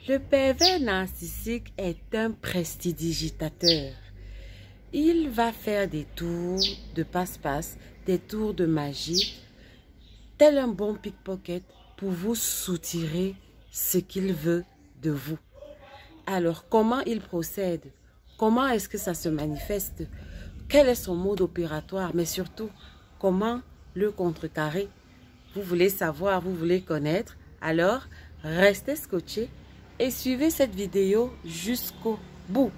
Le pervers narcissique est un prestidigitateur. Il va faire des tours de passe-passe, des tours de magie, tel un bon pickpocket pour vous soutirer ce qu'il veut de vous. Alors, comment il procède? Comment est-ce que ça se manifeste? Quel est son mode opératoire? Mais surtout, comment le contrecarrer? Vous voulez savoir, vous voulez connaître? Alors, restez scotchés et suivez cette vidéo jusqu'au bout.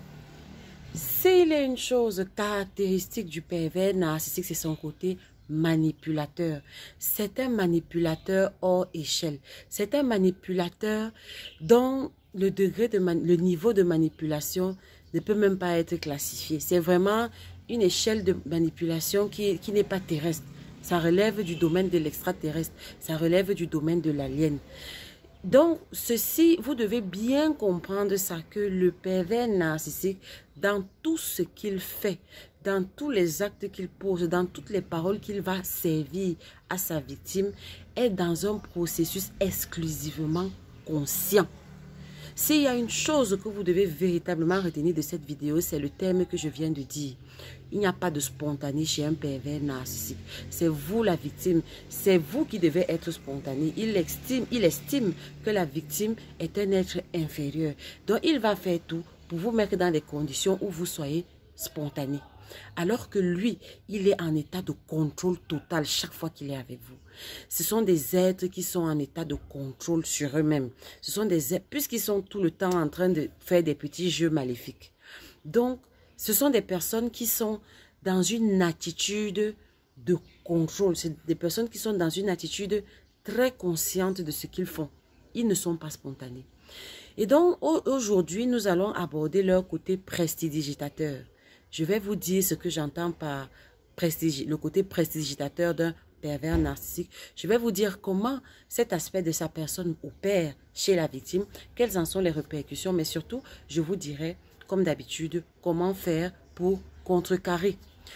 S'il y a une chose caractéristique du pervers narcissique, c'est son côté manipulateur. C'est un manipulateur hors échelle. C'est un manipulateur dont le niveau de manipulation ne peut même pas être classifié. C'est vraiment une échelle de manipulation qui n'est pas terrestre. Ça relève du domaine de l'extraterrestre. Ça relève du domaine de l'alien. Donc, ceci, vous devez bien comprendre ça, que le pervers narcissique, dans tout ce qu'il fait, dans tous les actes qu'il pose, dans toutes les paroles qu'il va servir à sa victime, est dans un processus exclusivement conscient. S'il y a une chose que vous devez véritablement retenir de cette vidéo, c'est le terme que je viens de dire. Il n'y a pas de spontané chez un pervers narcissique. C'est vous la victime. C'est vous qui devez être spontané. Il estime que la victime est un être inférieur. Donc, il va faire tout pour vous mettre dans des conditions où vous soyez spontané. Alors que lui, il est en état de contrôle total chaque fois qu'il est avec vous. Ce sont des êtres qui sont en état de contrôle sur eux-mêmes. Ce sont des êtres, puisqu'ils sont tout le temps en train de faire des petits jeux maléfiques. Donc, ce sont des personnes qui sont dans une attitude de contrôle. C'est des personnes qui sont dans une attitude très consciente de ce qu'ils font. Ils ne sont pas spontanés. Et donc, aujourd'hui, nous allons aborder leur côté prestidigitateur. Je vais vous dire ce que j'entends par le côté prestidigitateur d'un pervers narcissique. Je vais vous dire comment cet aspect de sa personne opère chez la victime, quelles en sont les répercussions, mais surtout, je vous dirai, comme d'habitude, comment faire pour contrecarrer.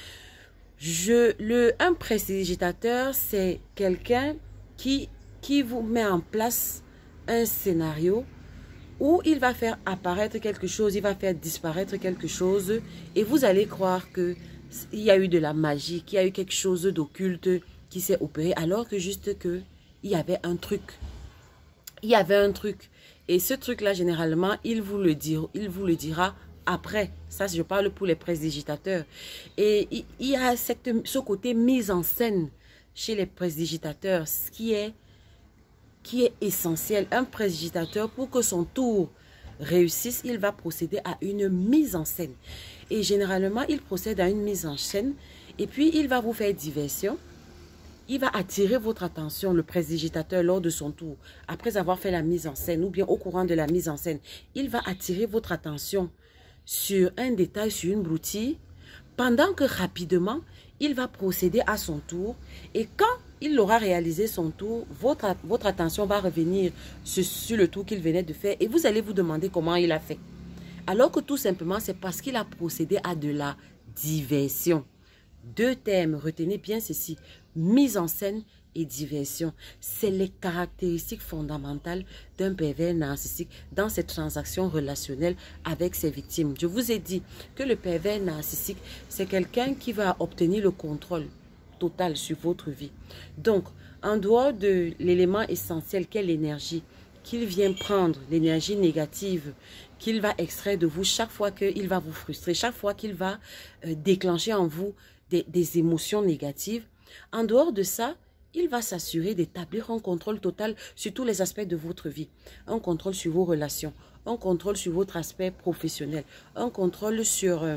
Un prestidigitateur, c'est quelqu'un qui vous met en place un scénario où il va faire apparaître quelque chose, il va faire disparaître quelque chose et vous allez croire qu'il y a eu de la magie, qu'il y a eu quelque chose d'occulte qui s'est opéré alors que juste que il y avait un truc. Il y avait un truc. Et ce truc-là, généralement, il vous le dira après. Ça, je parle pour les prestidigitateurs. Et il y a ce côté mise en scène chez les prestidigitateurs, ce qui est essentiel. Un prestidigitateur, pour que son tour réussisse, il va procéder à une mise en scène. Et généralement, il procède à une mise en scène et puis il va vous faire diversion. Il va attirer votre attention, le prestidigitateur, lors de son tour. Après avoir fait la mise en scène ou bien au courant de la mise en scène, il va attirer votre attention sur un détail, sur une broutille, pendant que rapidement, il va procéder à son tour. Et quand il aura réalisé son tour, votre attention va revenir sur le tour qu'il venait de faire et vous allez vous demander comment il a fait. Alors que tout simplement, c'est parce qu'il a procédé à de la diversion. Deux termes, retenez bien ceci, mise en scène et diversion. C'est les caractéristiques fondamentales d'un pervers narcissique dans cette transaction relationnelle avec ses victimes. Je vous ai dit que le pervers narcissique, c'est quelqu'un qui va obtenir le contrôle total sur votre vie. Donc, en dehors de l'élément essentiel qu'est l'énergie, qu'il vient prendre, l'énergie négative, qu'il va extraire de vous chaque fois qu'il va vous frustrer, chaque fois qu'il va déclencher en vous des émotions négatives. En dehors de ça, il va s'assurer d'établir un contrôle total sur tous les aspects de votre vie. Un contrôle sur vos relations, un contrôle sur votre aspect professionnel, un contrôle sur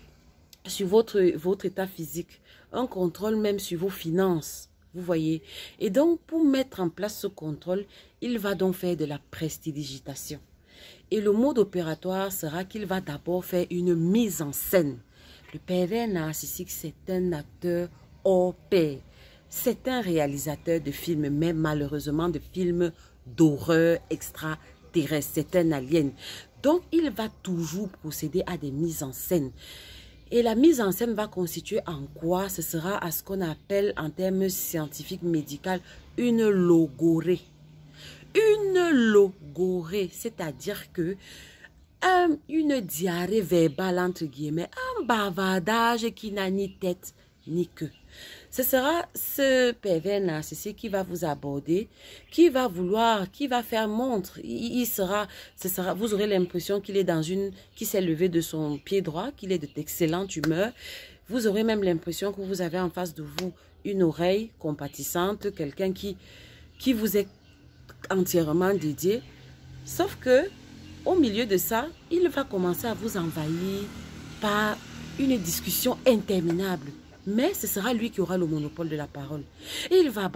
votre état physique, un contrôle même sur vos finances. Vous voyez? Et donc, pour mettre en place ce contrôle, il va donc faire de la prestidigitation. Et le mode opératoire sera qu'il va d'abord faire une mise en scène. Le pervers narcissique, c'est un acteur hors pair. C'est un réalisateur de films, mais malheureusement de films d'horreur extraterrestre. C'est un alien. Donc, il va toujours procéder à des mises en scène. Et la mise en scène va constituer en quoi? Ce sera à ce qu'on appelle en termes scientifiques médicaux une logorée. une logorée, c'est-à-dire que une diarrhée verbale, entre guillemets, un bavardage qui n'a ni tête ni queue. Ce sera ce pervers narcissique qui va vous aborder, qui va faire montre. Vous aurez l'impression qu'il est qui s'est levé de son pied droit, qu'il est d'excellente humeur. Vous aurez même l'impression que vous avez en face de vous une oreille compatissante, quelqu'un qui vous est entièrement dédié. Sauf que, au milieu de ça, il va commencer à vous envahir par une discussion interminable. Mais ce sera lui qui aura le monopole de la parole. Et il va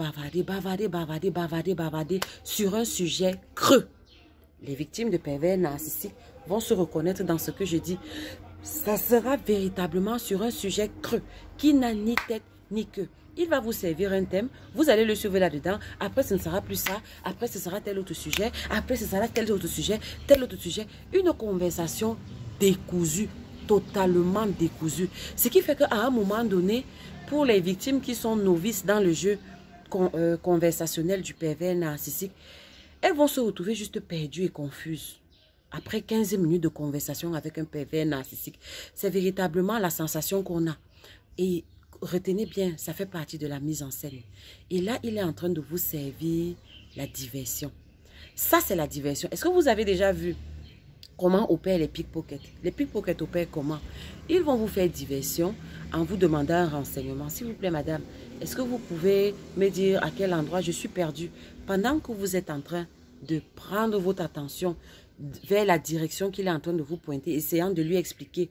bavarder sur un sujet creux. Les victimes de pervers narcissiques vont se reconnaître dans ce que je dis. Ça sera véritablement sur un sujet creux qui n'a ni tête ni queue. Il va vous servir un thème, vous allez le suivre là-dedans. Après, ce ne sera plus ça. Après, ce sera tel autre sujet. Après, ce sera tel autre sujet, tel autre sujet. Une conversation décousue, totalement décousue. Ce qui fait qu'à un moment donné, pour les victimes qui sont novices dans le jeu conversationnel du pervers narcissique, elles vont se retrouver juste perdues et confuses. Après 15 minutes de conversation avec un pervers narcissique, c'est véritablement la sensation qu'on a. Et retenez bien, ça fait partie de la mise en scène. Et là, il est en train de vous servir la diversion. Ça, c'est la diversion. Est-ce que vous avez déjà vu comment opèrent les pickpockets? Les pickpockets opèrent comment? Ils vont vous faire diversion en vous demandant un renseignement. S'il vous plaît, madame, est-ce que vous pouvez me dire à quel endroit je suis perdu? Pendant que vous êtes en train de prendre votre attention vers la direction qu'il est en train de vous pointer, essayant de lui expliquer,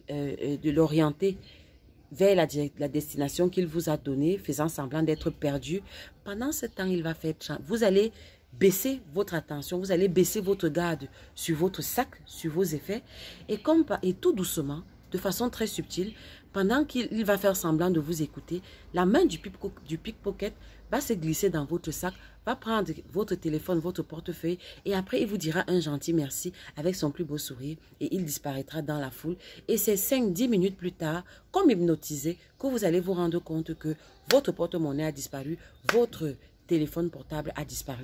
de l'orienter vers la destination qu'il vous a donnée, faisant semblant d'être perdu. Pendant ce temps, il va faire... Vous allez baisser votre attention, vous allez baisser votre garde sur votre sac, sur vos effets. Et tout doucement, de façon très subtile, pendant qu'il va faire semblant de vous écouter, la main du pickpocket va se glisser dans votre sac, va prendre votre téléphone, votre portefeuille, et après il vous dira un gentil merci avec son plus beau sourire, et il disparaîtra dans la foule. Et c'est 5-10 minutes plus tard, comme hypnotisé, que vous allez vous rendre compte que votre porte-monnaie a disparu, votre téléphone portable a disparu.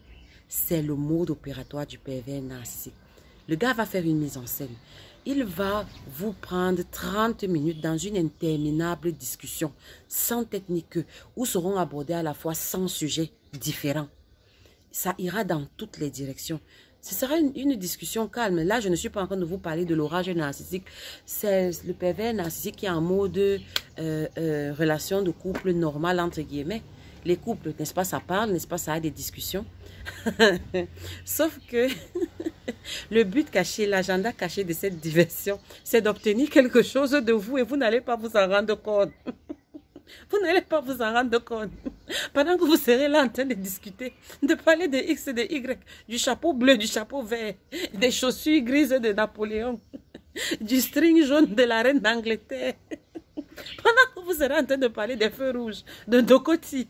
C'est le mode opératoire du pervers narcissique. Le gars va faire une mise en scène. Il va vous prendre 30 minutes dans une interminable discussion, sans technique, où seront abordés à la fois 100 sujets différents. Ça ira dans toutes les directions. Ce sera une discussion calme. Là, je ne suis pas en train de vous parler de l'orage narcissique. C'est le pervers narcissique qui est en mode relation de couple normale, entre guillemets. Les couples, n'est-ce pas, ça parle, n'est-ce pas, ça a des discussions. Sauf que le but caché, l'agenda caché de cette diversion, c'est d'obtenir quelque chose de vous et vous n'allez pas vous en rendre compte. Vous n'allez pas vous en rendre compte. Pendant que vous serez là en train de discuter, de parler de X et de Y, du chapeau bleu, du chapeau vert, des chaussures grises de Napoléon, du string jaune de la reine d'Angleterre. Pendant que vous serez en train de parler des feux rouges, de Dokoti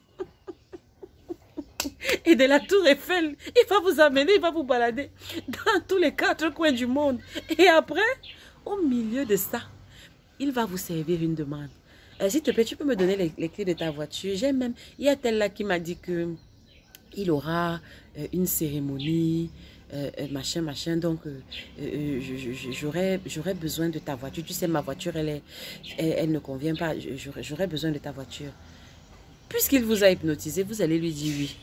et de la tour Eiffel, il va vous amener, il va vous balader dans tous les 4 coins du monde. Et après, au milieu de ça, il va vous servir une demande. S'il te plaît, tu peux me donner les clés de ta voiture. Il y a tel là qui m'a dit que il aura une cérémonie, machin. Donc, j'aurais besoin de ta voiture. Tu sais, ma voiture, elle ne convient pas. J'aurais besoin de ta voiture. Puisqu'il vous a hypnotisé, vous allez lui dire oui.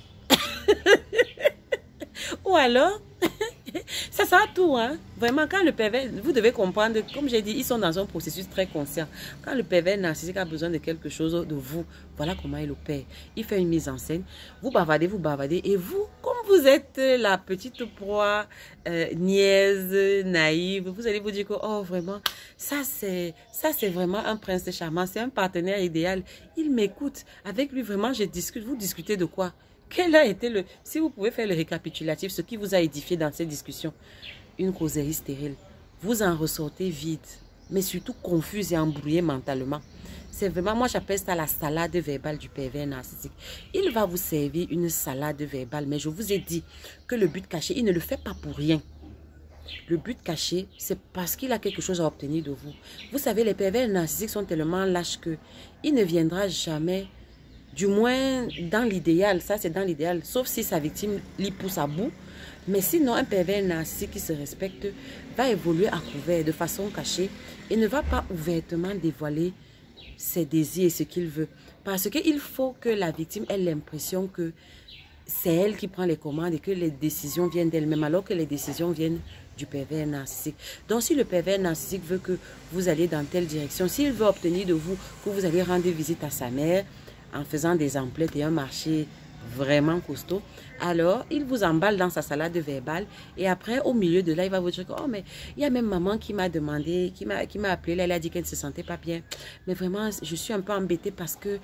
Ou alors, ça sera tout, hein. Vraiment, quand le pervers, vous devez comprendre, comme j'ai dit, ils sont dans un processus très conscient. Quand le pervers narcissique a besoin de quelque chose de vous, voilà comment il opère. Il fait une mise en scène, vous bavardez, et vous, comme vous êtes la petite proie niaise, naïve, vous allez vous dire que, oh, vraiment, ça c'est vraiment un prince charmant, c'est un partenaire idéal. Il m'écoute, avec lui, vraiment, je discute. Vous discutez de quoi? Quel a été si vous pouvez faire le récapitulatif, ce qui vous a édifié dans cette discussion? Une causerie stérile. Vous en ressortez vide, mais surtout confus et embrouillé mentalement. C'est vraiment, moi j'appelle ça la salade verbale du pervers narcissique. Il va vous servir une salade verbale, mais je vous ai dit que le but caché, il ne le fait pas pour rien. Le but caché, c'est parce qu'il a quelque chose à obtenir de vous. Vous savez, les pervers narcissiques sont tellement lâches qu'il ne viendra jamais Du moins, dans l'idéal, ça c'est dans l'idéal, sauf si sa victime l'y pousse à bout. Mais sinon, un pervers narcissique qui se respecte va évoluer à couvert, de façon cachée, et ne va pas ouvertement dévoiler ses désirs et ce qu'il veut. Parce qu'il faut que la victime ait l'impression que c'est elle qui prend les commandes et que les décisions viennent d'elle-même, alors que les décisions viennent du pervers narcissique. Donc, si le pervers narcissique veut que vous alliez dans telle direction, s'il veut obtenir de vous que vous allez rendre visite à sa mère en faisant des emplettes et un marché vraiment costaud, alors il vous emballe dans sa salade verbale et après au milieu de là il va vous dire que, oh mais il y a même maman qui m'a demandé, qui m'a appelé là, elle a dit qu'elle ne se sentait pas bien, mais vraiment je suis un peu embêtée parce que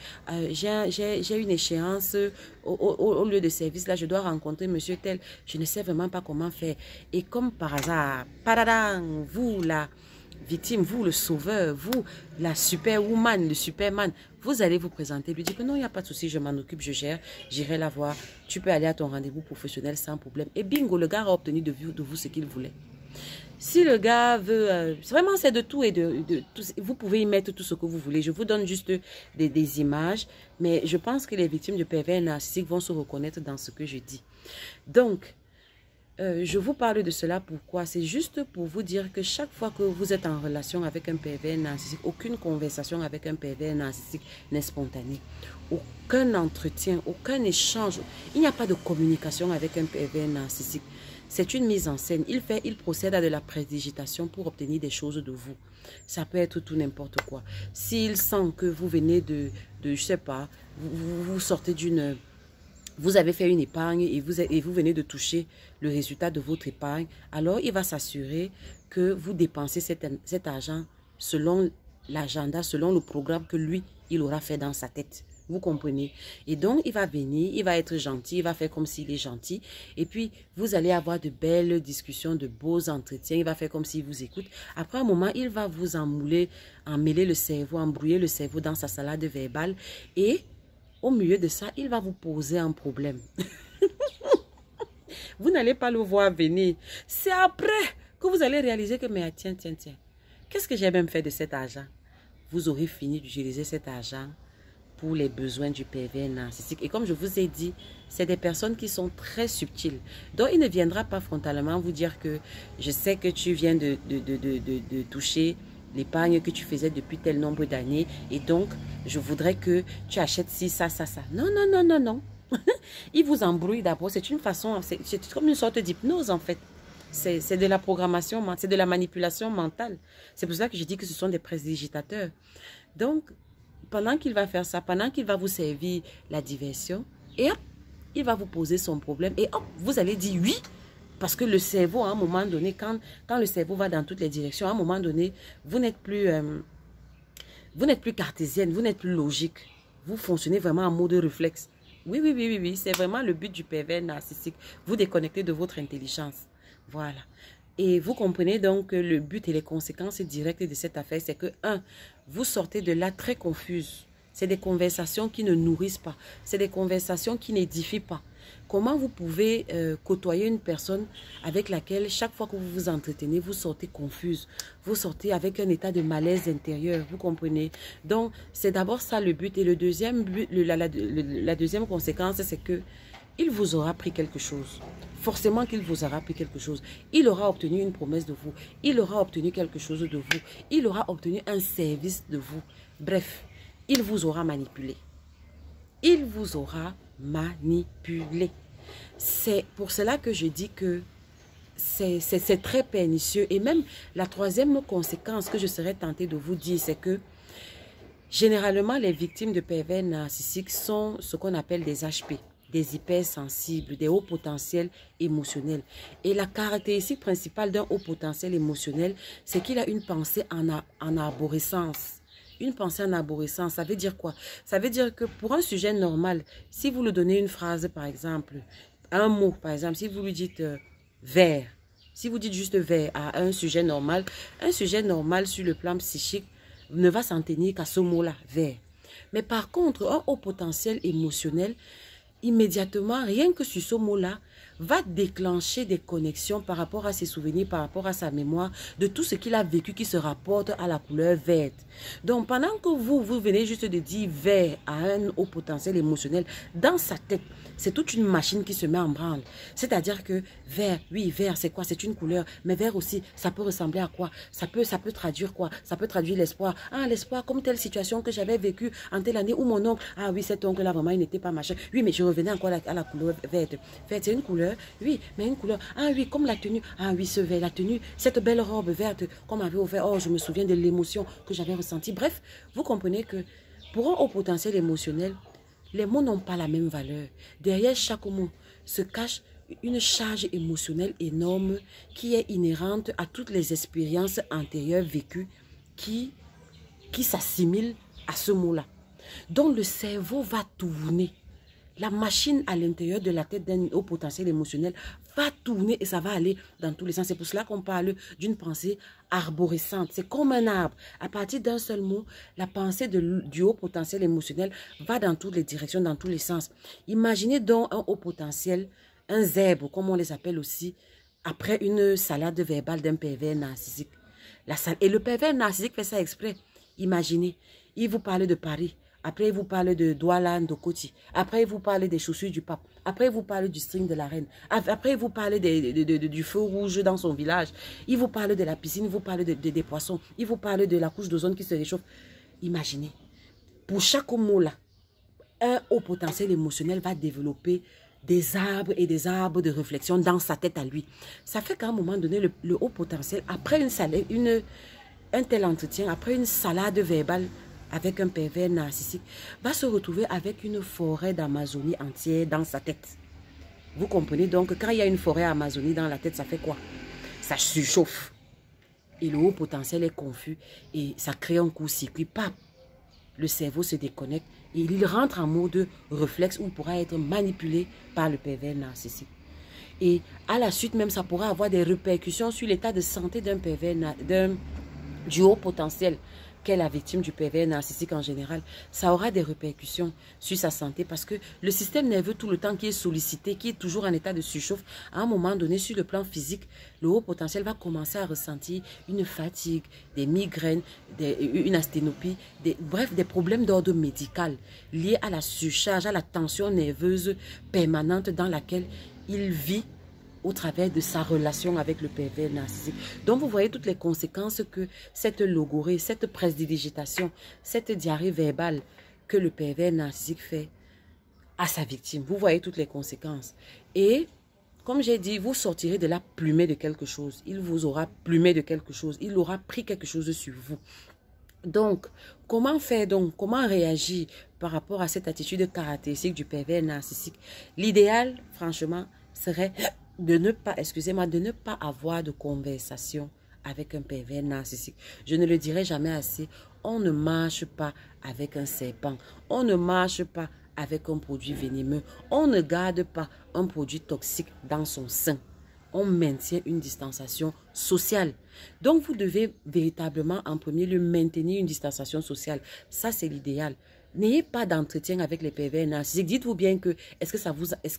j'ai une échéance au lieu de service, là je dois rencontrer monsieur tel, je ne sais vraiment pas comment faire. Et comme par hasard, padadang, vous là, victime, vous le sauveur, vous la superwoman, le superman, vous allez vous présenter, lui dire que non, il n'y a pas de souci, je m'en occupe, je gère, j'irai la voir, tu peux aller à ton rendez-vous professionnel sans problème. Et bingo, le gars a obtenu de vous ce qu'il voulait. Si le gars veut, vraiment c'est de tout et de tout, vous pouvez y mettre tout ce que vous voulez. Je vous donne juste des images, mais je pense que les victimes de pervers narcissiques vont se reconnaître dans ce que je dis. Donc, je vous parle de cela pourquoi? C'est juste pour vous dire que chaque fois que vous êtes en relation avec un pervers narcissique, aucune conversation avec un pervers narcissique n'est spontanée. Aucun entretien, aucun échange. Il n'y a pas de communication avec un pervers narcissique. C'est une mise en scène. Il procède à de la prédigitation pour obtenir des choses de vous. Ça peut être tout n'importe quoi. S'il sent que vous venez je sais pas, vous sortez d'une... Vous avez fait une épargne et vous venez de toucher le résultat de votre épargne. Alors, il va s'assurer que vous dépensez cet argent selon l'agenda, selon le programme que lui, il aura fait dans sa tête. Vous comprenez? Et donc, il va venir, il va être gentil, il va faire comme s'il est gentil. Et puis, vous allez avoir de belles discussions, de beaux entretiens. Il va faire comme s'il vous écoute. Après un moment, il va vous emmêler le cerveau, embrouiller le cerveau dans sa salade verbale. Et au milieu de ça, il va vous poser un problème. Vous n'allez pas le voir venir. C'est après que vous allez réaliser que, mais tiens, qu'est-ce que j'ai même fait de cet argent? Vous aurez fini d'utiliser cet argent pour les besoins du pervers narcissique. Et comme je vous ai dit, c'est des personnes qui sont très subtiles. Donc, il ne viendra pas frontalement vous dire que je sais que tu viens de toucher l'épargne que tu faisais depuis tel nombre d'années et donc je voudrais que tu achètes ci, ça. Non. Il vous embrouille d'abord. C'est une façon, c'est comme une sorte d'hypnose en fait. C'est de la programmation, c'est de la manipulation mentale. C'est pour ça que je dis que ce sont des prestidigitateurs. Donc, pendant qu'il va faire ça, pendant qu'il va vous servir la diversion, et hop, il va vous poser son problème et hop, vous allez dire oui. Parce que le cerveau, à un moment donné, quand le cerveau va dans toutes les directions, à un moment donné, vous n'êtes plus cartésienne, vous n'êtes plus logique. Vous fonctionnez vraiment en mode réflexe. Oui. C'est vraiment le but du pervers narcissique. Vous déconnectez de votre intelligence. Voilà. Et vous comprenez donc que le but et les conséquences directes de cette affaire, c'est que, vous sortez de là très confuse. C'est des conversations qui ne nourrissent pas. C'est des conversations qui n'édifient pas. Comment vous pouvez côtoyer une personne avec laquelle, chaque fois que vous vous entretenez, vous sortez confuse. Vous sortez avec un état de malaise intérieur, vous comprenez? Donc, c'est d'abord ça le but. Et le deuxième but, la deuxième conséquence, c'est que il vous aura pris quelque chose. Forcément qu'il vous aura pris quelque chose. Il aura obtenu une promesse de vous. Il aura obtenu quelque chose de vous. Il aura obtenu un service de vous. Bref, il vous aura manipulé. Il vous aura manipulé. C'est pour cela que je dis que c'est très pernicieux. Et même la troisième conséquence que je serais tentée de vous dire, c'est que généralement les victimes de pervers narcissiques sont ce qu'on appelle des HP, des hypersensibles, des hauts potentiels émotionnels. Et la caractéristique principale d'un haut potentiel émotionnel, c'est qu'il a une pensée en arborescence. Une pensée en arborescence, ça veut dire quoi? Ça veut dire que pour un sujet normal, si vous lui donnez une phrase, par exemple, un mot, par exemple, si vous lui dites vert, si vous dites juste vert à un sujet normal sur le plan psychique ne va s'en tenir qu'à ce mot-là, vert. Mais par contre, un haut potentiel émotionnel, immédiatement, rien que sur ce mot-là, va déclencher des connexions par rapport à ses souvenirs, par rapport à sa mémoire, de tout ce qu'il a vécu qui se rapporte à la couleur verte. Donc, pendant que vous venez juste de dire vert à un haut potentiel émotionnel, dans sa tête, c'est toute une machine qui se met en branle. C'est-à-dire que vert, oui, vert, c'est quoi? C'est une couleur. Mais vert aussi, ça peut ressembler à quoi? Ça peut traduire quoi? Ça peut traduire l'espoir. Ah, l'espoir, comme telle situation que j'avais vécue en telle année où mon oncle, ah oui, cet oncle-là, vraiment, il n'était pas machin. Oui, mais je revenais encore à la couleur verte. Verte, c'est une couleur. Oui, mais une couleur. Ah oui, comme la tenue. Ah oui, ce vert, la tenue, cette belle robe verte qu'on m'avait offert. Oh, je me souviens de l'émotion que j'avais ressentie. Bref, vous comprenez que pour un haut potentiel émotionnel, les mots n'ont pas la même valeur. Derrière chaque mot se cache une charge émotionnelle énorme qui est inhérente à toutes les expériences antérieures vécues qui s'assimilent à ce mot-là. Donc le cerveau va tourner. La machine à l'intérieur de la tête d'un haut potentiel émotionnel va tourner et ça va aller dans tous les sens. C'est pour cela qu'on parle d'une pensée arborescente. C'est comme un arbre. À partir d'un seul mot, la pensée du haut potentiel émotionnel va dans toutes les directions, dans tous les sens. Imaginez donc un haut potentiel, un zèbre, comme on les appelle aussi, après une salade verbale d'un pervers narcissique. Et le pervers narcissique fait ça exprès. Imaginez, il vous parle de Paris. Après, il vous parle de Douala Ndokoti. Après, il vous parle des chaussures du pape. Après, il vous parle du string de la reine. Après, il vous parle du feu rouge dans son village. Il vous parle de la piscine. Il vous parle des poissons. Il vous parle de la couche d'ozone qui se réchauffe. Imaginez. Pour chaque mot-là, un haut potentiel émotionnel va développer des arbres et des arbres de réflexion dans sa tête à lui. Ça fait qu'à un moment donné, le haut potentiel, après un tel entretien, après une salade verbale, avec un pervers narcissique, va se retrouver avec une forêt d'Amazonie entière dans sa tête. Vous comprenez donc, quand il y a une forêt Amazonie dans la tête, ça fait quoi? Ça surchauffe. Et le haut potentiel est confus et ça crée un court-circuit. Pap! Le cerveau se déconnecte et il rentre en mode réflexe où il pourra être manipulé par le pervers narcissique. Et à la suite même, ça pourra avoir des répercussions sur l'état de santé d'un pervers, du haut potentiel, qu'est la victime du pervers narcissique en général. Ça aura des répercussions sur sa santé parce que le système nerveux tout le temps qui est sollicité, qui est toujours en état de surchauffe, à un moment donné sur le plan physique, le haut potentiel va commencer à ressentir une fatigue, des migraines, une asthénopie, bref, des problèmes d'ordre médical liés à la surcharge, à la tension nerveuse permanente dans laquelle il vit au travers de sa relation avec le pervers narcissique. Donc, vous voyez toutes les conséquences que cette logorée, cette prestidigitation, cette diarrhée verbale que le pervers narcissique fait à sa victime. Vous voyez toutes les conséquences. Et, comme j'ai dit, vous sortirez de là plumé de quelque chose. Il vous aura plumé de quelque chose. Il aura pris quelque chose sur vous. Donc, comment faire donc? Comment réagir par rapport à cette attitude caractéristique du pervers narcissique? L'idéal, franchement, serait de ne pas, excusez-moi, de ne pas avoir de conversation avec un pervers narcissique. Je ne le dirai jamais assez. On ne marche pas avec un serpent. On ne marche pas avec un produit venimeux. On ne garde pas un produit toxique dans son sein. On maintient une distanciation sociale. Donc, vous devez véritablement, en premier lieu, maintenir une distanciation sociale. Ça, c'est l'idéal. N'ayez pas d'entretien avec les pervers narcissiques. Dites-vous bien que, est-ce que ça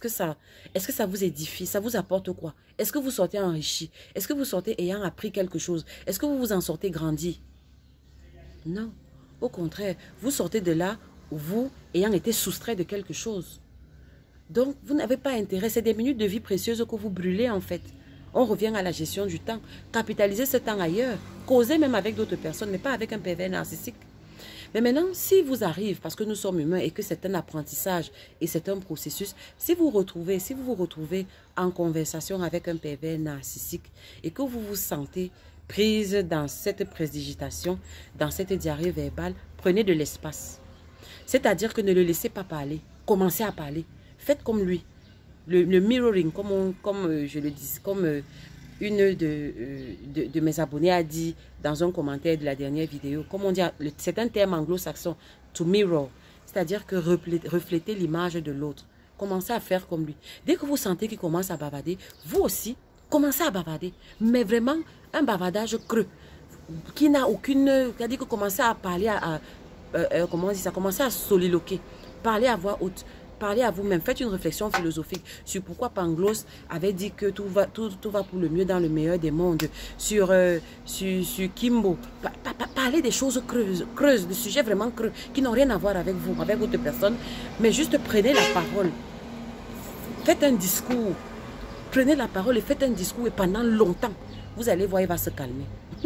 vous édifie? Ça vous apporte quoi? Est-ce que vous sortez enrichi? Est-ce que vous sortez ayant appris quelque chose? Est-ce que vous vous en sortez grandi? Non. Au contraire, vous sortez de là, vous ayant été soustrait de quelque chose. Donc, vous n'avez pas intérêt. C'est des minutes de vie précieuses que vous brûlez en fait. On revient à la gestion du temps. Capitalisez ce temps ailleurs. Causez même avec d'autres personnes, mais pas avec un pervers narcissique. Mais maintenant, si vous arrive, parce que nous sommes humains et que c'est un apprentissage et c'est un processus, si vous vous retrouvez en conversation avec un pervers narcissique et que vous vous sentez prise dans cette prestidigitation, dans cette diarrhée verbale, prenez de l'espace. C'est-à-dire que ne le laissez pas parler. Commencez à parler. Faites comme lui. Le mirroring, comme je le dis, comme une de mes abonnés a dit dans un commentaire de la dernière vidéo, comme on dit, c'est un terme anglo-saxon, to mirror, c'est-à-dire que refléter l'image de l'autre. Commencez à faire comme lui. Dès que vous sentez qu'il commence à bavarder, vous aussi, commencez à bavarder. Mais vraiment, un bavardage creux, qui n'a aucune... C'est-à-dire que commencez à parler, comment on dit ça, commencez à soliloquer, parler à voix haute. parlez à vous-même, faites une réflexion philosophique sur pourquoi Pangloss avait dit que tout va pour le mieux dans le meilleur des mondes, sur Kimbo. Parlez des choses creuses, des sujets vraiment creux, qui n'ont rien à voir avec vous, avec votre personne, mais juste prenez la parole. Faites un discours. Prenez la parole et faites un discours et pendant longtemps, vous allez voir, il va se calmer.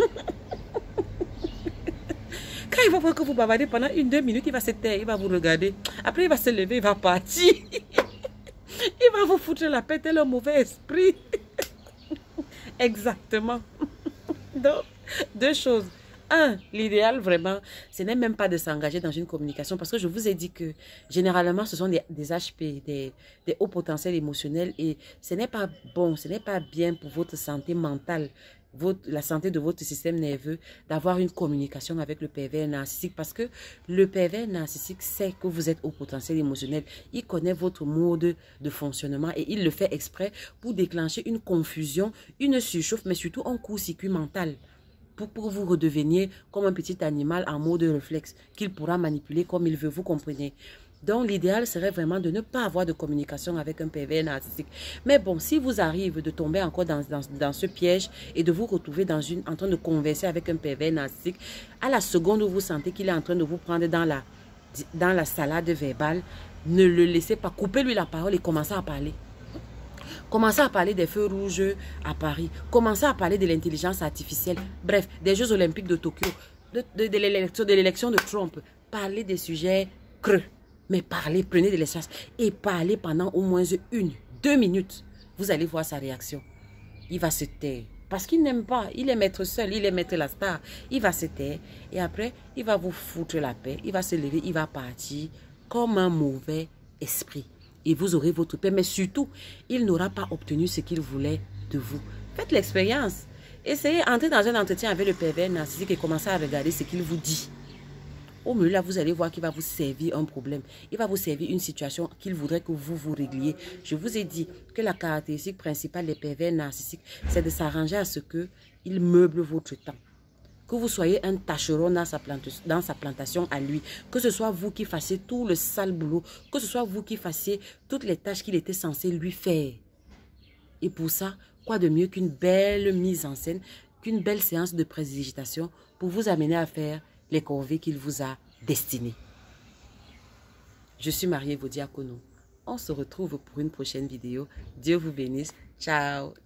Quand il va voir que vous bavardez pendant 1-2 minutes, il va se taire, il va vous regarder. Après, il va se lever, il va partir. Il va vous foutre la paix tel un mauvais esprit. Exactement. Donc, 2 choses. 1, l'idéal vraiment, ce n'est même pas de s'engager dans une communication parce que je vous ai dit que généralement ce sont des HP, des hauts potentiels émotionnels et ce n'est pas bon, ce n'est pas bien pour votre santé mentale, la santé de votre système nerveux d'avoir une communication avec le pervers narcissique parce que le pervers narcissique sait que vous êtes au potentiel émotionnel. Il connaît votre mode de fonctionnement et il le fait exprès pour déclencher une confusion, une surchauffe, mais surtout un court-circuit mental. Pour que vous redeveniez comme un petit animal en mode réflexe qu'il pourra manipuler comme il veut, vous comprenez. Donc l'idéal serait vraiment de ne pas avoir de communication avec un pervers narcissique. Mais bon, si vous arrivez de tomber encore dans ce piège et de vous retrouver en train de converser avec un pervers narcissique, à la seconde où vous sentez qu'il est en train de vous prendre dans la salade verbale, ne le laissez pas, coupez-lui la parole et commencez à parler. Commencez à parler des feux rouges à Paris. Commencez à parler de l'intelligence artificielle. Bref, des Jeux Olympiques de Tokyo, de l'élection de Trump. Parlez des sujets creux. Mais parlez, prenez de l'espace et parlez pendant au moins 1-2 minutes. Vous allez voir sa réaction. Il va se taire. Parce qu'il n'aime pas. Il est maître seul. Il est maître la star. Il va se taire. Et après, il va vous foutre la paix. Il va se lever. Il va partir comme un mauvais esprit. Et vous aurez votre paix. Mais surtout, il n'aura pas obtenu ce qu'il voulait de vous. Faites l'expérience. Essayez d'entrer dans un entretien avec le pervers narcissique et commencez à regarder ce qu'il vous dit. Au milieu, là, vous allez voir qu'il va vous servir un problème. Il va vous servir une situation qu'il voudrait que vous régliez. Je vous ai dit que la caractéristique principale des pervers narcissiques, c'est de s'arranger à ce qu'il meuble votre temps. Que vous soyez un tâcheron dans sa plantation à lui. Que ce soit vous qui fassiez tout le sale boulot. Que ce soit vous qui fassiez toutes les tâches qu'il était censé lui faire. Et pour ça, quoi de mieux qu'une belle mise en scène, qu'une belle séance de prestidigitation pour vous amener à faire les corvées qu'il vous a destinées. Je suis Marie Evodiakono. On se retrouve pour une prochaine vidéo. Dieu vous bénisse. Ciao.